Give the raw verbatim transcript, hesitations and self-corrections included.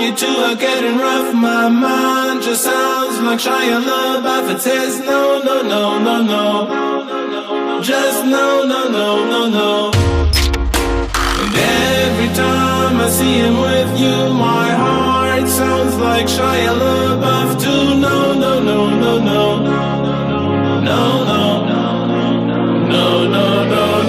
party two are getting rough. My mind just sounds like Shia LaBeouf. It says no, no, no, no, no. Just no, no, no, no, no. And every time I see him with you, my heart sounds like Shia LaBeouf too. No, no, no, no, no. No, no, no, no, no, no.